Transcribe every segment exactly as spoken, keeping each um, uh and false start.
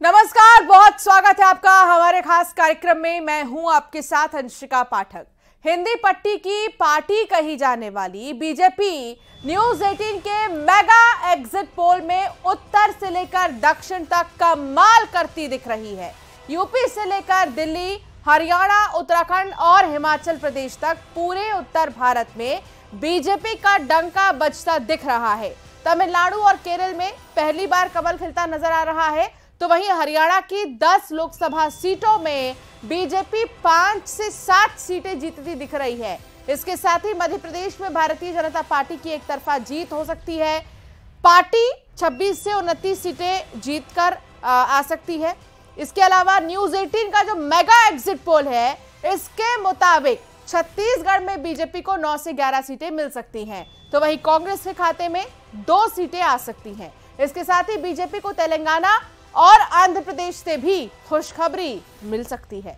नमस्कार, बहुत स्वागत है आपका हमारे खास कार्यक्रम में। मैं हूं आपके साथ अंशिका पाठक। हिंदी पट्टी की पार्टी कही जाने वाली बीजेपी न्यूज अठारह के मेगा एग्जिट पोल में उत्तर से लेकर दक्षिण तक कमाल करती दिख रही है। यूपी से लेकर दिल्ली, हरियाणा, उत्तराखंड और हिमाचल प्रदेश तक पूरे उत्तर भारत में बीजेपी का डंका बजता दिख रहा है। तमिलनाडु और केरल में पहली बार कमल खिलता नजर आ रहा है, तो वहीं हरियाणा की दस लोकसभा सीटों में बीजेपी पांच से सात सीटें जीतती दिख रही है। इसके साथ ही मध्य प्रदेश में भारतीय जनता पार्टी की एक तरफा जीत हो सकती है। पार्टी छब्बीस से उनतीस सीटें जीतकर आ सकती है। इसके अलावा न्यूज अठारह का जो मेगा एग्जिट पोल है, इसके मुताबिक छत्तीसगढ़ में बीजेपी को नौ से ग्यारह सीटें मिल सकती हैं, तो वहीं कांग्रेस के खाते में दो सीटें आ सकती हैं। इसके साथ ही बीजेपी को तेलंगाना और आंध्र प्रदेश से भी खुशखबरी मिल सकती है।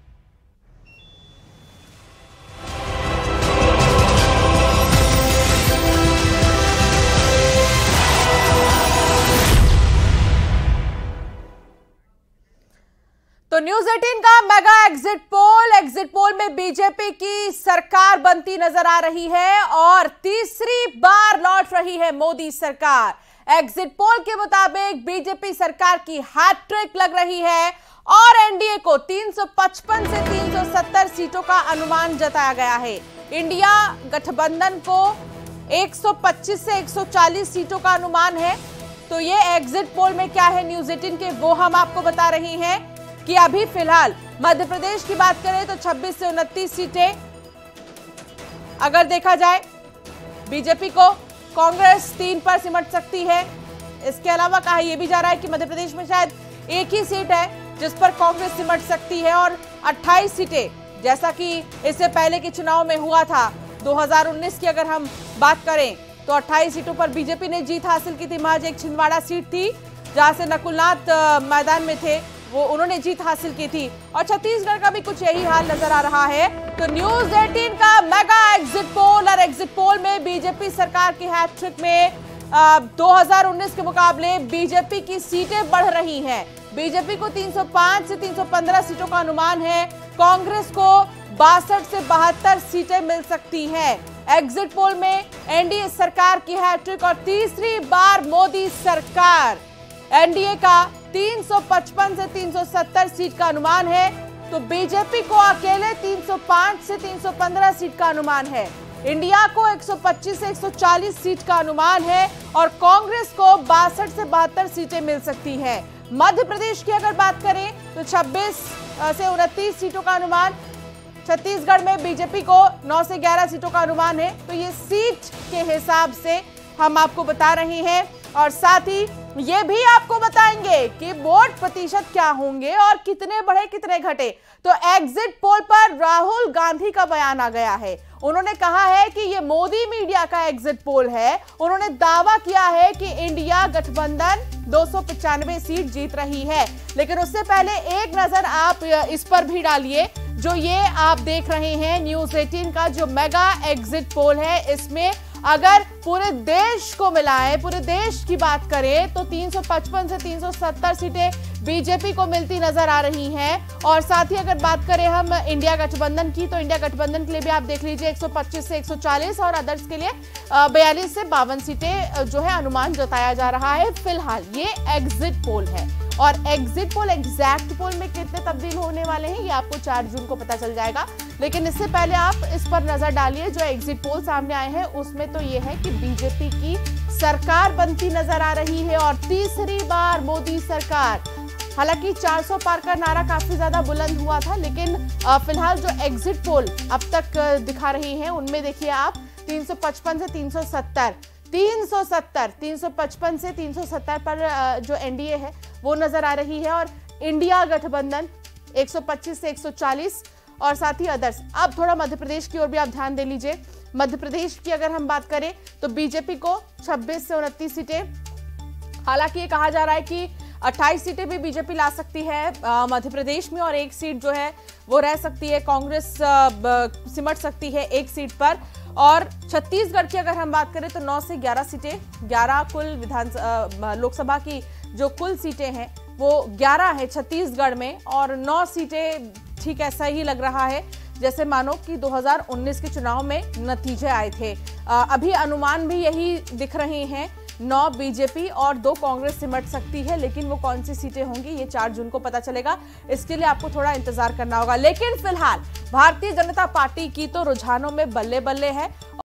तो न्यूज अठारह का mega exit poll exit poll में बीजेपी की सरकार बनती नजर आ रही है और तीसरी बार लौट रही है मोदी सरकार। एग्जिट पोल के मुताबिक बीजेपी सरकार की हैट्रिक लग रही है और एनडीए को तीन सौ पचपन से तीन सौ सत्तर सीटों का अनुमान जताया गया है। इंडिया गठबंधन को एक सौ पच्चीस से एक सौ चालीस सीटों का अनुमान है। तो ये एग्जिट पोल में क्या है न्यूज अठारह के, वो हम आपको बता रहे हैं कि अभी फिलहाल मध्य प्रदेश की बात करें तो छब्बीस से उनतीस सीटें अगर देखा जाए बीजेपी को, कांग्रेस तीन पर सिमट सकती है। इसके अलावा कहा यह भी जा रहा है कि मध्य प्रदेश में शायद एक ही सीट है जिस पर कांग्रेस सिमट सकती है और अट्ठाईस सीटें जैसा कि इससे पहले के चुनाव में हुआ था दो हज़ार उन्नीस की अगर हम बात करें तो अट्ठाईस सीटों पर बीजेपी ने जीत हासिल की थी। महज एक छिंदवाड़ा सीट थी जहां से नकुलनाथ मैदान में थे, वो उन्होंने जीत हासिल की थी और छत्तीसगढ़ का भी कुछ यही हाल नजर आ रहा है। तो न्यूज अठारह का मेगा एग्जिट पोल और एग्जिट पोल में बीजेपी सरकार की हैट्रिक में आ, दो हज़ार उन्नीस के मुकाबले बीजेपी की सीटें बढ़ रही हैं। बीजेपी को तीन सौ पाँच से तीन सौ पंद्रह सीटों का अनुमान है, कांग्रेस को बासठ से बहत्तर सीटें मिल सकती हैं। एग्जिट पोल में एनडीए सरकार की हैट्रिक और तीसरी बार मोदी सरकार। एनडीए का तीन सौ पचपन से तीन सौ सत्तर सीट का अनुमान है, तो बीजेपी को अकेले तीन सौ पाँच से तीन सौ पंद्रह सीट का अनुमान है। इंडिया को एक सौ पच्चीस से एक सौ चालीस सीट का अनुमान है और कांग्रेस को बासठ से बहत्तर सीटें मिल सकती हैं। मध्य प्रदेश की अगर बात करें तो छब्बीस से उनतीस सीटों का अनुमान, छत्तीसगढ़ में बीजेपी को नौ से ग्यारह सीटों का अनुमान है। तो ये सीट के हिसाब से हम आपको बता रहे हैं और साथ ही ये भी आपको बताएंगे कि वोट प्रतिशत क्या होंगे और कितने बढ़े कितने घटे। तो एग्जिट पोल पर राहुल गांधी का बयान आ गया है। उन्होंने कहा है कि ये मोदी मीडिया का एग्जिट पोल है। उन्होंने दावा किया है कि इंडिया गठबंधन दो सौ पचानवे सीट जीत रही है। लेकिन उससे पहले एक नजर आप इस पर भी डालिए, जो ये आप देख रहे हैं न्यूज अठारह का जो मेगा एग्जिट पोल है। इसमें अगर पूरे देश को मिलाएं, पूरे देश की बात करें तो तीन सौ पचपन से तीन सौ सत्तर सीटें बीजेपी को मिलती नजर आ रही हैं और साथ ही अगर बात करें हम इंडिया गठबंधन की तो इंडिया गठबंधन के लिए भी आप देख लीजिए एक सौ पच्चीस से एक सौ चालीस और अदर्स के लिए बयालीस से बावन सीटें जो है अनुमान जताया जा रहा है। फिलहाल ये एग्जिट पोल है और एग्जिट पोल एग्जैक्ट पोल में कितने तब्दील होने वाले हैं ये आपको चार जून को पता चल जाएगा। लेकिन इससे पहले आप इस पर नजर डालिए, जो एग्जिट पोल सामने आए हैं उसमें तो ये है कि बीजेपी की सरकार बनती नजर आ रही है और तीसरी बार मोदी सरकार। हालांकि चार सौ पार का नारा काफी ज्यादा बुलंद हुआ था, लेकिन फिलहाल जो एग्जिट पोल अब तक दिखा रही हैं उनमें देखिए आप तीन सौ पचपन से तीन सौ सत्तर तीन सौ सत्तर तीन सौ पचपन से तीन सौ सत्तर पर जो एनडीए है वो नजर आ रही है और इंडिया गठबंधन एक सौ पच्चीस से एक सौ चालीस और साथ ही अदर्स। अब थोड़ा मध्य प्रदेश की ओर भी आप ध्यान दे लीजिए। मध्य प्रदेश की अगर हम बात करें तो बीजेपी को छब्बीस से उनतीस सीटें, हालांकि ये कहा जा रहा है कि अट्ठाईस सीटें भी बीजेपी ला सकती है मध्य प्रदेश में और एक सीट जो है वो रह सकती है, कांग्रेस सिमट सकती है एक सीट पर। और छत्तीसगढ़ की अगर हम बात करें तो नौ से ग्यारह सीटें, ग्यारह कुल विधान लोकसभा की जो कुल सीटें हैं वो ग्यारह है छत्तीसगढ़ में और नौ सीटें, ठीक ऐसा ही लग रहा है जैसे मानो कि दो हज़ार उन्नीस के चुनाव में नतीजे आए थे। अभी अनुमान भी यही दिख रहे हैं, नौ बीजेपी और दो कांग्रेस सिमट सकती है, लेकिन वो कौन सी सीटें होंगी ये चार जून को पता चलेगा। इसके लिए आपको थोड़ा इंतजार करना होगा। लेकिन फिलहाल भारतीय जनता पार्टी की तो रुझानों में बल्ले बल्ले है।